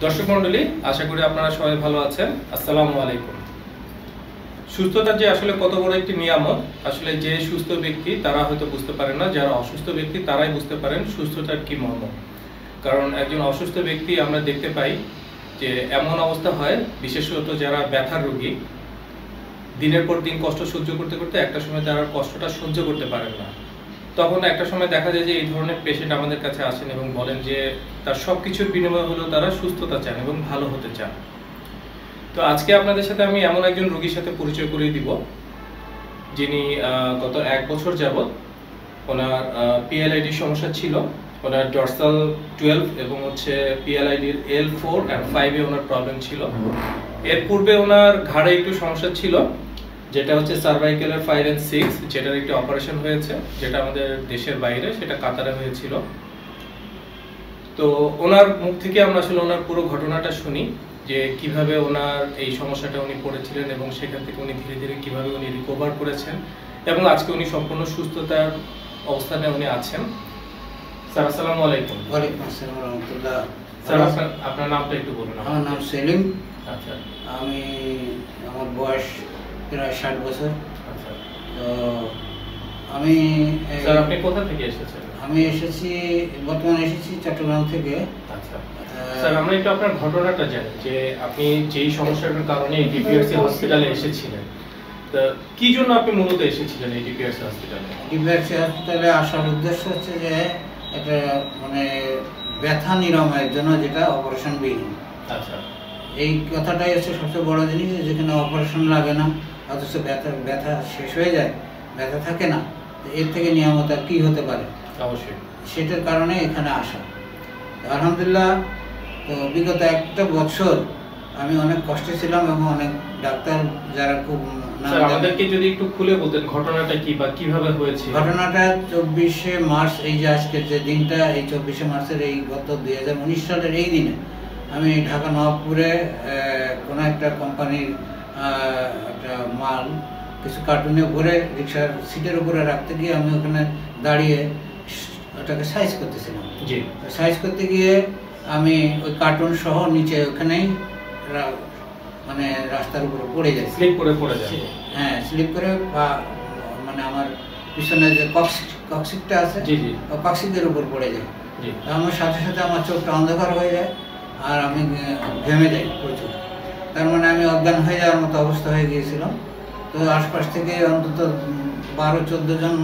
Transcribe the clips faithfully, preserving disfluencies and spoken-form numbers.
দর্শক মণ্ডলী, আশা করি আপনারা সবাই ভালো আছেন। আসসালামু আলাইকুম। সুস্থতা যে আসলে কত বড় একটি নিয়ামত, আসলে যে সুস্থ ব্যক্তি তারা হয়তো বুঝতে পারেন না, যারা অসুস্থ ব্যক্তি তারাই বুঝতে পারেন সুস্থতার কি মর্ম। কারণ একজন অসুস্থ ব্যক্তি আমরা দেখতে পাই যে এমন অবস্থা হয়, বিশেষত যারা ব্যথার রোগী, দিনের পর দিন কষ্ট সহ্য করতে করতে একটা সময় তারা কষ্টটা সহ্য করতে পারেন না। তখন একটা সময় দেখা যায় যে এই ধরনের পেশেন্ট আমাদের কাছে আসেন এবং বলেন যে তার সব কিছুর বিনিময় হলো তারা সুস্থতা চান এবং ভালো হতে চান। তো আজকে আপনাদের সাথে আমি এমন একজন রোগীর সাথে পরিচয় করিয়ে দিব, যিনি গত এক বছর যাবৎ ওনার পিএলআইডির সমস্যা ছিল। ওনার ডরসাল টুয়েলভ এবং হচ্ছে পিএলআইডির এল ফোর অ্যান্ড ফাইভে ওনার প্রবলেম ছিল। এর পূর্বে ওনার ঘাড়ে একটু সমস্যা ছিল, যেটা হচ্ছে সার্ভাইকেলের ফাইভ অ্যান্ড সিক্স, যেটার একটি অপারেশন হয়েছে, যেটা আমাদের দেশের বাইরে, সেটা কাতারে হয়েছিল। তো ওনার মুখ থেকে আমরা আসলে ওনার পুরো ঘটনাটা শুনি যে কিভাবে ওনার এই সমস্যাটা উনি পড়েছিলেন এবং সেখান থেকে উনি ধীরে ধীরে কিভাবে উনি রিকভার করেছেন এবং আজকে উনি সম্পূর্ণ সুস্থতার অবস্থানে উনি আছেন। স্যার, আসসালামু আলাইকুম। ওয়ালাইকুম আসসালাম ওয়া রাহমাতুল্লাহ। স্যার, আপনার আপনার নামটা একটু বলুন। আমার নাম সেলিম। আচ্ছা। আমি আমার বয়স প্রায় ষাট বছর। আচ্ছা। তো আমি স্যার, আপনি কোথা থেকে এসেছেন? আমি এসেছি, বর্তমানে এসেছি চট্টগ্রাম থেকে। আচ্ছা। স্যার, আমরা একটু আপনার ঘটনাটা জানি যে আপনি যেই সমস্যাটার কারণে এই ডিপিআরসি হসপিটালে এসেছিলেন, তো কি জন্য আপনি মূলত এসেছিলেন এই ডিপিআরসি হসপিটালে? ডিপিআরসি হসপিটালে আসার উদ্দেশ্য হচ্ছে যে একটা মানে ব্যথা নিরাময়ের জন্য, যেটা অপারেশন বিহীন। আচ্ছা। এই কথাটাই হচ্ছে সবচেয়ে বড় জিনিস, যেখানে অপারেশন লাগে না, অথচ ব্যথা ব্যথা শেষ হয়ে যায়, ব্যথা থাকে না। এর থেকে নিয়ামত আর কি হতে পারে? অবশ্যই। সেটার কারণে এখানে আসা। আলহামদুলিল্লাহ, তো বিগত একটা বছর আমি অনেক কষ্টে ছিলাম এবং অনেক ডাক্তার যারা খুব আমাদেরকে যদি একটু খুলে বলতেন ঘটনাটা কি বা কিভাবে হয়েছে। ঘটনাটা চব্বিশে মার্চ, এই যে আজকের যে দিনটা, এই চব্বিশে মার্চের এই গত দুই হাজার উনিশ সালের এই দিনে আমি ঢাকা নবাবপুরে কোনো একটা কোম্পানির একটা মাল কিছু কার্টুনে ভরে রিক্সার সিটের উপরে রাখতে গিয়ে আমি ওখানে দাঁড়িয়ে ওটাকে সাইজ করতেছিলাম। জি। সাইজ করতে গিয়ে আমি ওই কার্টুন সহ নিচে ওখানেই মানে রাস্তার উপরে পড়ে যায়, স্লিপ করে পড়ে যায়। হ্যাঁ, স্লিপ করে, বা মানে আমার পিছনে যে কক্সিক কক্সিকটা আছে, জি জি, ও কক্সিকের উপর পড়ে যায়। জি। আমার সাথে সাথে আমার চোখটা অন্ধকার হয়ে যায় আর আমি ঘেমে যাই প্রচুর। তার মানে আমি অজ্ঞান হয়ে যাওয়ার মতো অবস্থা হয়ে গিয়েছিলাম। তো আশপাশ থেকে অন্তত বারো চোদ্দো জন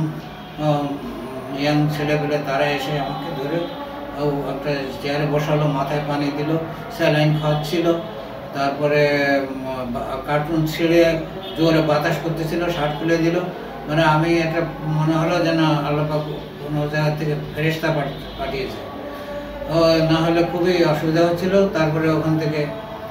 ইয়াং ছেলেপেলে তারা এসে আমাকে ধরে একটা চেয়ারে বসালো, মাথায় পানি দিল, স্যালাইন খাওয়াচ্ছিল, তারপরে কার্টুন ছিঁড়ে জোরে বাতাস করতেছিল, শার্ট খুলে দিল। মানে আমি একটা মনে হলো যেন আল্লাহ পাক কোনো জায়গা থেকে ফেরেশতা পাঠিয়েছে। ও না হলে খুবই অসুবিধা হচ্ছিল। তারপরে ওখান থেকে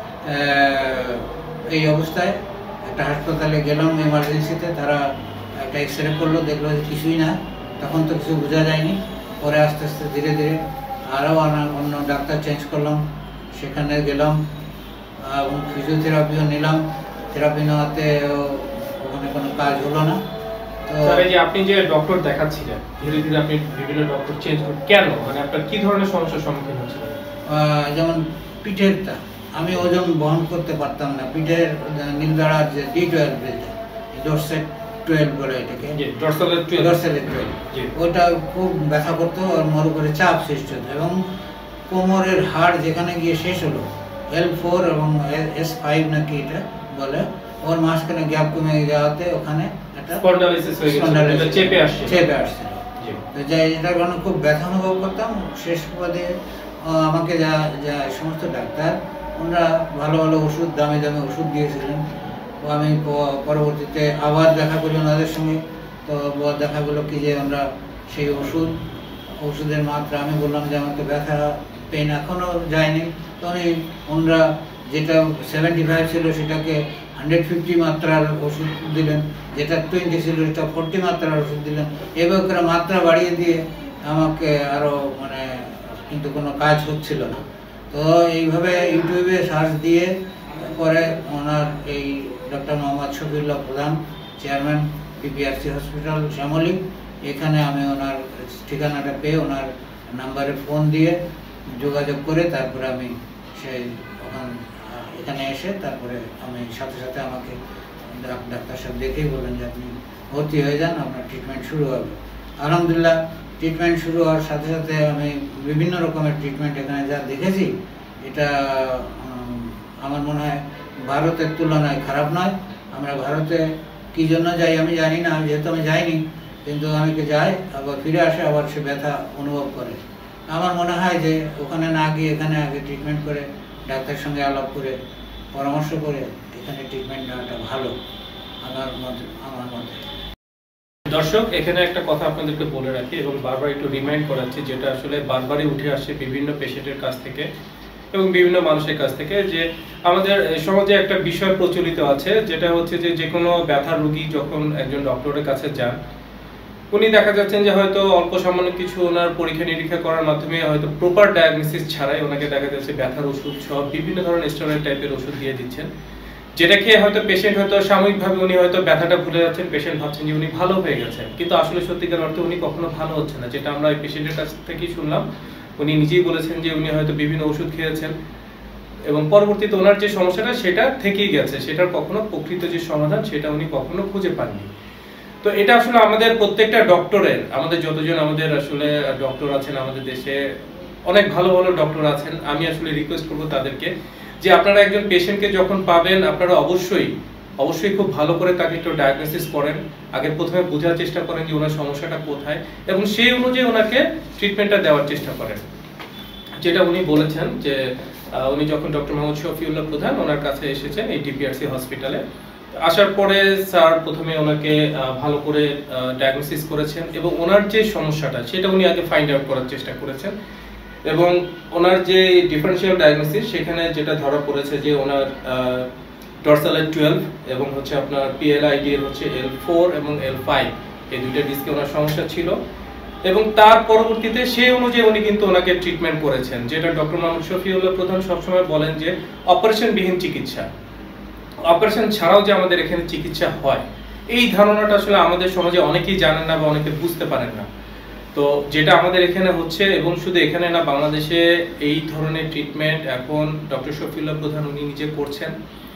এই অবস্থায় একটা হাসপাতালে গেলাম এমার্জেন্সিতে। তারা একটা এক্স রে করলো, দেখলো যে কিছুই না। তখন তো কিছু বোঝা যায়নি। পরে আস্তে আস্তে ধীরে ধীরে আরও অন্য ডাক্তার চেঞ্জ করলাম, সেখানে গেলাম এবং ফিজিওথেরাপিও নিলাম। থেরাপি নেওয়াতে ওখানে কোনো কাজ হলো না। তো যে আপনি যে ডক্টর দেখাচ্ছিলেন, ধীরে ধীরে আপনি বিভিন্ন ডক্টর চেঞ্জ করলেন কেন? মানে আপনার কি ধরনের সমস্যার সম্মুখীন হচ্ছিলেন? যেমন পিঠেরটা আমি ওজন বহন করতে পারতাম না। পিঠের নীলদাড়ার যে D twelve belt, dorsal twelve বলে এটাকে, ডরসালের টুয়েলভ, ডরসালের টুয়েলভ, ওটা খুব ব্যথা করতো আর মোর উপরে চাপ সৃষ্টি হতো এবং কোমরের হাড় যেখানে গিয়ে শেষ হলো, এল ফোর এবং এস ফাইভ নাকি এটা বলে, ওর মাঝখানে গ্যাপ কমে যাওয়াতে ওখানে একটা স্পন্ডালাইসিস হয়ে গেছে, এটা চেপে আসছে চেপে আসছে তো যাই, এটার কারণে খুব ব্যথা অনুভব করতাম। শেষ পদে আমাকে যা যা সমস্ত ডাক্তার, ওনারা ভালো ভালো ওষুধ, দামি দামি ওষুধ দিয়েছিলেন। তো আমি পরবর্তীতে আবার দেখা করি ওনাদের সঙ্গে। তো দেখা গেলো কি যে আমরা সেই ওষুধ ওষুধের মাত্রা, আমি বললাম যে আমার তো ব্যথা পেন এখনও যায়নি। তো উনি ওনারা যেটা সেভেন্টি ফাইভ ছিল সেটাকে হান্ড্রেড ফিফটি মাত্রার ওষুধ দিলেন, যেটা টোয়েন্টি ছিল সেটা ফোরটি মাত্রার ওষুধ দিলেন। এবার করে মাত্রা বাড়িয়ে দিয়ে আমাকে আরও মানে, কিন্তু কোনো কাজ হচ্ছিল না। তো এইভাবে ইউটিউবে সার্চ দিয়ে পরে ওনার এই ডক্টর মোহাম্মদ শফিউল্লাহ প্রধান, চেয়ারম্যান ডিপিআরসি হসপিটাল শ্যামলী, এখানে আমি ওনার ঠিকানাটা পেয়ে ওনার নাম্বারে ফোন দিয়ে যোগাযোগ করে তারপরে আমি সেই ওখান এখানে এসে তারপরে আমি সাথে সাথে আমাকে ডাক্তার সাহেব দেখেই বললেন যে আপনি ভর্তি হয়ে যান, আপনার ট্রিটমেন্ট শুরু হবে। আলহামদুলিল্লাহ ট্রিটমেন্ট শুরু হওয়ার সাথে সাথে আমি বিভিন্ন রকমের ট্রিটমেন্ট এখানে যা দেখেছি, এটা আমার মনে হয় ভারতের তুলনায় খারাপ নয়। আমরা ভারতে কী জন্য যাই আমি জানি না, যেহেতু আমি যাইনি, কিন্তু আমি কি যাই আবার ফিরে আসে, আবার সে ব্যথা অনুভব করে। আমার মনে হয় যে ওখানে না গিয়ে এখানে আগে ট্রিটমেন্ট করে ডাক্তারের সঙ্গে আলাপ করে পরামর্শ করে এখানে ট্রিটমেন্ট নেওয়াটা ভালো আমার মতে আমার মতে দর্শক, এখানে একটা কথা আপনাদেরকে বলে রাখি এবং বারবার একটু রিমাইন্ড করাচ্ছি, যেটা আসলে বারবারই উঠে আসে বিভিন্ন পেশেন্টের কাছ থেকে এবং বিভিন্ন মানুষের কাছ থেকে, যে আমাদের সমাজে একটা বিষয় প্রচলিত আছে, যেটা হচ্ছে যে যে কোনো ব্যথা রোগী যখন একজন ডক্টরের কাছে যান, উনি দেখা যাচ্ছেন যে হয়তো অল্প সামান্য কিছু ওনার পরীক্ষা নিরীক্ষা করার মাধ্যমে হয়তো প্রপার ডায়াগনোসিস ছাড়াই ওনাকে দেখা যাচ্ছে ব্যথার ওষুধ সহ বিভিন্ন ধরনের স্টেরয়েড টাইপের ওষুধ দিয়ে দিচ্ছেন, যেটা খেয়ে হয়তো পেশেন্ট হয়তো সাময়িকভাবে উনি হয়তো ব্যথাটা ভুলে যাচ্ছেন, পেশেন্ট ভাবছেন যে উনি ভালো হয়ে গেছেন, কিন্তু আসলে সত্যিকার অর্থে উনি কখনো ভালো হচ্ছে না। যেটা আমরা পেশেন্টের কাছ থেকেই শুনলাম, উনি নিজেই বলেছেন যে উনি হয়তো বিভিন্ন ওষুধ খেয়েছেন এবং পরবর্তীতে ওনার যে সমস্যাটা সেটা থেকেই গেছে, সেটার কখনো প্রকৃত যে সমাধান সেটা উনি কখনো খুঁজে পাননি। তো এটা আসলে আমাদের প্রত্যেকটা ডক্টরের, আমাদের যতজন আমাদের আসলে ডক্টর আছেন আমাদের দেশে, অনেক ভালো ভালো ডক্টর আছেন, আমি আসলে রিকোয়েস্ট করবো তাদেরকে যে আপনারা একজন পেশেন্টকে যখন পাবেন আপনারা অবশ্যই অবশ্যই খুব ভালো করে তাকে একটু ডায়াগনোসিস করেন, আগে প্রথমে বোঝার চেষ্টা করেন যে ওনার সমস্যাটা কোথায় এবং সেই অনুযায়ী ওনাকে ট্রিটমেন্টটা দেওয়ার চেষ্টা করেন। যেটা উনি বলেছেন যে উনি যখন ডক্টর মোহাম্মদ শফিউল্লাহ প্রধান ওনার কাছে এসেছেন এই ডিপিআরসি হসপিটালে, আসার পরে স্যার প্রথমে ওনাকে ভালো করে ডায়াগনোসিস করেছেন এবং ওনার যে সমস্যাটা সেটা উনি আগে ফাইন্ড আউট করার চেষ্টা করেছেন এবং ওনার যে ডিফারেন্সিয়াল ডায়াগনোসিস সেখানে যেটা ধরা পড়েছে যে ওনার ডরসাল এল টুয়েলভ এবং হচ্ছে আপনার পিএলআইডি এর হচ্ছে এল ফোর এবং এল ফাইভ, এই দুইটা ডিস্কে ওনার সমস্যা ছিল এবং তার পরবর্তীতে সেই অনুযায়ী উনি কিন্তু ওনাকে ট্রিটমেন্ট করেছেন। যেটা ডক্টর মোহাম্মদ শফিউল্লাহ প্রধান সবসময় বলেন যে অপারেশনবিহীন চিকিৎসা, অপারেশন ছাড়াও যে আমাদের এখানে চিকিৎসা হয়, এই ধারণাটা আসলে আমাদের সমাজে অনেকেই জানেন না বা অনেকে বুঝতে পারেন না। তো যেটা আমাদের এখানে হচ্ছে, এবং শুধু এখানে না, বাংলাদেশে এই ধরনের ট্রিটমেন্ট এখন ডক্টর শফিউল্লাহ প্রধান উনি নিজে করছেন।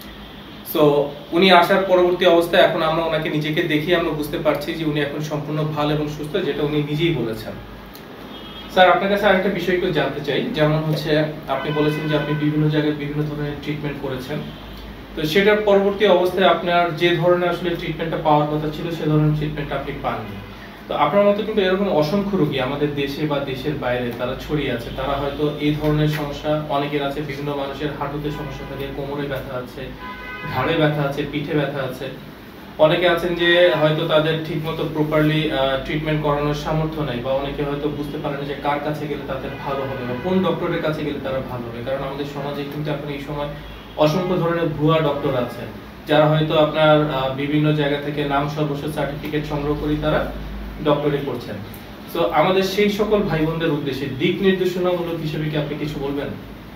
সো উনি আসার পরবর্তী অবস্থায় এখন আমরা ওনাকে নিজেকে দেখি আমরা বুঝতে পারছি যে উনি এখন সম্পূর্ণ ভালো এবং সুস্থ, যেটা উনি নিজেই বলেছেন। স্যার আপনার কাছে আরেকটা বিষয় একটু জানতে চাই, যেমন হচ্ছে আপনি বলেছেন যে আপনি বিভিন্ন জায়গায় বিভিন্ন ধরনের ট্রিটমেন্ট করেছেন, তো সেটার পরবর্তী অবস্থায় আপনার যে ধরনের আসলে ট্রিটমেন্টটা পাওয়ার কথা ছিল সে ধরনের ট্রিটমেন্টটা আপনি পাননি। তো আপনার মতো কিন্তু এরকম অসংখ্য রোগী আমাদের দেশে বা দেশের বাইরে তারা ছড়িয়ে আছে, তারা হয়তো এই ধরনের সমস্যা অনেকের আছে, বিভিন্ন মানুষের হাঁটুতে সমস্যা থাকে, কোমরে ব্যথা আছে, ঘাড়ে ব্যথা আছে, পিঠে ব্যথা আছে, অনেকে আছেন যে হয়তো তাদের ঠিকমতো প্রপারলি ট্রিটমেন্ট করানোর সামর্থ্য নাই, বা অনেকে হয়তো বুঝতে পারে না যে কার কাছে গেলে তাদের ভালো হবে বা কোন ডক্টরের কাছে গেলে তারা ভালো হবে। কারণ আমাদের সমাজে কিন্তু এখন এই সময় অসংখ্য ধরনের ভুয়া ডক্টর আছেন, যারা হয়তো আপনার বিভিন্ন জায়গা থেকে নাম সর্বস্ব সার্টিফিকেট সংগ্রহ করে তারা ডক্টরি করছেন। তো আমাদের সেই সকল ভাই বোনদের উদ্দেশ্যে দিক নির্দেশনামূলক হিসেবে কি আপনি কিছু বলবেন?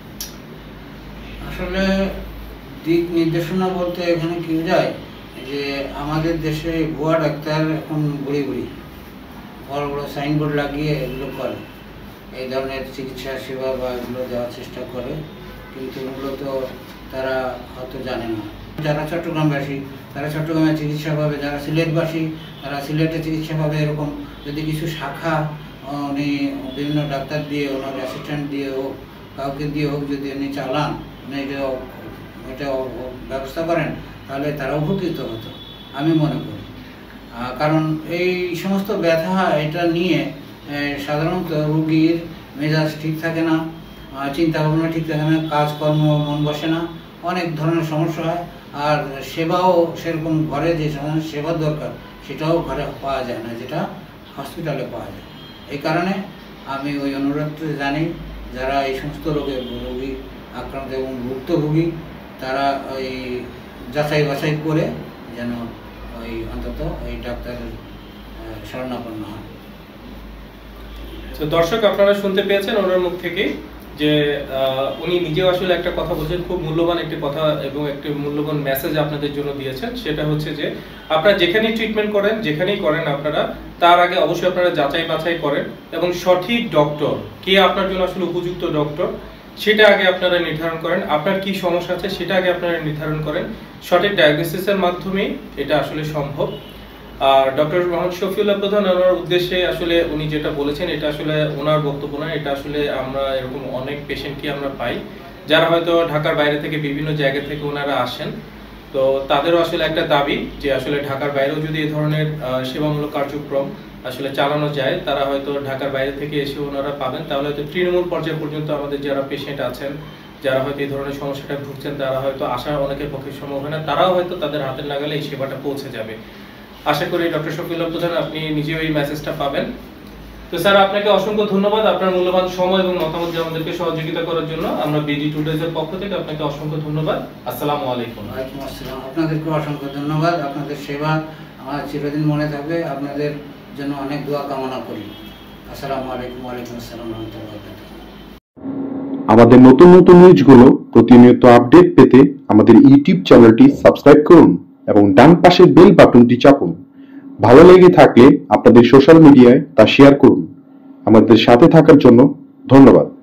আসলে দিক নির্দেশনা বলতে এখানে কি যায় যে আমাদের দেশে ভুয়া ডাক্তার এখন বুড়ি বুড়ি বড় বড় সাইনবোর্ড লাগিয়ে এগুলো করে, এই ধরনের চিকিৎসা সেবা বা এগুলো দেওয়ার চেষ্টা করে, কিন্তু এগুলো তো তারা হয়তো জানে না। যারা চট্টগ্রামবাসী তারা চট্টগ্রামে চিকিৎসা পাবে, যারা সিলেটবাসী তারা সিলেটে চিকিৎসা পাবে। এরকম যদি কিছু শাখা উনি বিভিন্ন ডাক্তার দিয়ে, ওনার অ্যাসিস্ট্যান্ট দিয়ে হোক, কাউকে দিয়ে হোক, যদি উনি চালান, উনি এটা এটা ব্যবস্থা করেন, তাহলে তারা উপকৃত হতো আমি মনে করি। কারণ এই সমস্ত ব্যথা এটা নিয়ে সাধারণত রুগীর মেজাজ ঠিক থাকে না, চিন্তা ভাবনা ঠিক থাকে না, কাজকর্ম মন বসে না, অনেক ধরনের সমস্যা হয়। আর সেবাও সেরকম ঘরে যে ধরনের সেবার দরকার সেটাও ঘরে পাওয়া যায় না, যেটা হসপিটালে পাওয়া যায়। এই কারণে আমি ওই অনুরোধ জানি, যারা এই সমস্ত রোগে রোগী আক্রান্ত এবং ভুক্তভোগী তারা ওই যাচাই বাছাই করে যেন ওই অন্তত এই ডাক্তারের শরণাপন্ন হন। তো দর্শক আপনারা শুনতে পেয়েছেন ওনার মুখ থেকে যে উনি নিজেও আসলে একটা কথা বলছেন, খুব মূল্যবান একটি কথা এবং একটি মূল্যবান মেসেজ আপনাদের জন্য দিয়েছেন। সেটা হচ্ছে যে আপনারা যেখানেই ট্রিটমেন্ট করেন, যেখানেই করেন, আপনারা তার আগে অবশ্যই আপনারা যাচাই বাছাই করেন এবং সঠিক ডক্টর কে আপনার জন্য আসলে উপযুক্ত ডক্টর সেটা আগে আপনারা নির্ধারণ করেন। আপনার কি সমস্যা আছে সেটা আগে আপনারা নির্ধারণ করেন। সঠিক ডায়াগনোসিসের মাধ্যমে এটা আসলে সম্ভব। আর ডক্টর মোহাম্মদ শফিউল্লাহ প্রধান ওনার উদ্দেশ্যে আসলে উনি যেটা বলেছেন এটা আসলে ওনার বক্তব্য না, এটা আসলে আমরা এরকম অনেক পেশেন্টকে আমরা পাই যারা হয়তো ঢাকার বাইরে থেকে বিভিন্ন জায়গা থেকে ওনারা আসেন। তো তাদেরও আসলে একটা দাবি যে আসলে ঢাকার বাইরেও যদি এই ধরনের সেবামূলক কার্যক্রম আসলে চালানো যায়, তারা হয়তো ঢাকার বাইরে থেকে এসে ওনারা পাবেন, তাহলে হয়তো তৃণমূল পর্যায় পর্যন্ত আমাদের যারা পেশেন্ট আছেন, যারা হয়তো এই ধরনের সমস্যাটা ভুগছেন, তারা হয়তো আসার অনেকের পক্ষে সম্ভব হয় না, তারাও হয়তো তাদের হাতের নাগালে এই সেবাটা পৌঁছে যাবে। আশা করি ডক্টর শফিউল্লাহ প্রধান আপনি নিজেও এই মেসেজটা পাবেন। তো স্যার আপনাকে অসংখ্য ধন্যবাদ আপনার মূল্যবান সময় এবং মতামত দিয়ে আমাদেরকে সহযোগিতা করার জন্য। আমরা বিডি টুডেজ এর পক্ষ থেকে আপনাকে অসংখ্য ধন্যবাদ। আসসালামু আলাইকুম। ওয়ালাইকুম আসসালাম। আপনাদেরকে অসংখ্য ধন্যবাদ। আপনাদের সেবা আমার চিরদিন মনে থাকবে। আপনাদের জন্য অনেক দোয়া কামনা করি। আসসালামু আলাইকুম। ওয়ালাইকুম আসসালাম ওয়া রাহমাতুল্লাহি ওয়া বারাকাতুহু। আমাদের নতুন নতুন নিউজগুলো প্রতিনিয়ত আপডেট পেতে আমাদের ইউটিউব চ্যানেলটি সাবস্ক্রাইব করুন এবং ডান পাশের বেল বাটনটি চাপুন। ভালো লেগে থাকলে আপনাদের সোশ্যাল মিডিয়ায় তা শেয়ার করুন। আমাদের সাথে থাকার জন্য ধন্যবাদ।